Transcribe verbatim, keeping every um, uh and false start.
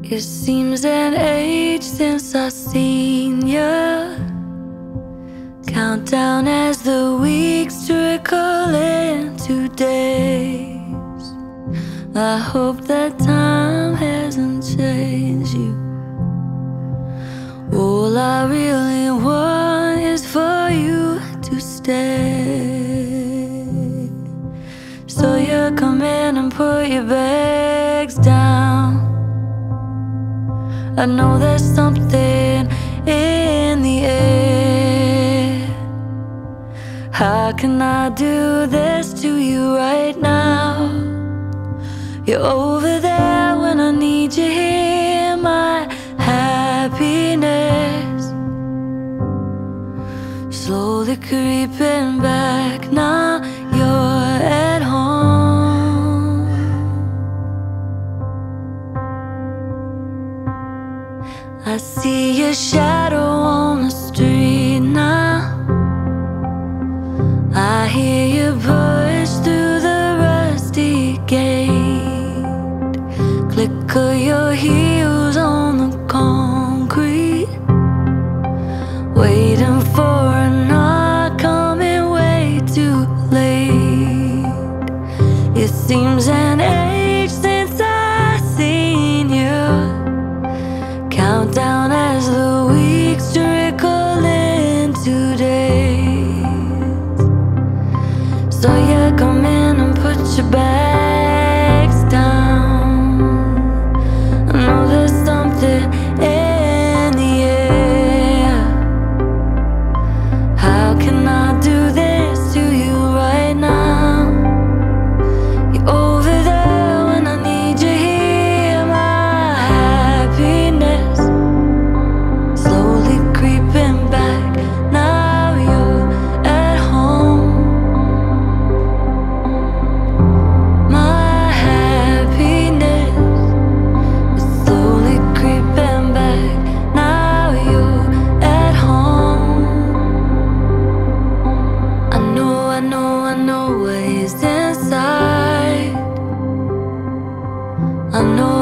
It seems an age since I've seen you. Countdown as the weeks trickle into days. I hope that time hasn't changed you. All I really want is for you to stay. So you come in and put your bags down. I know there's something in the air. How can I do this to you right now? You're over there when I need you here, my happiness. Slowly creeping back, now you're at home. I see your shadow on the street now. I hear you push through the rusty gate. Click of your heels on the concrete. Waiting for a knock, coming way too late. It seems an age since I seen you. Countdown as the weeks trickle into days. So you come in and put your bags down. I know there's something in the air. How can I do this to you right now? You're over there when I need you here, my happiness. Slowly creeping back, now you're at home. My happiness is slowly creeping back, now you're at home. I know, I know, I know what is inside. I know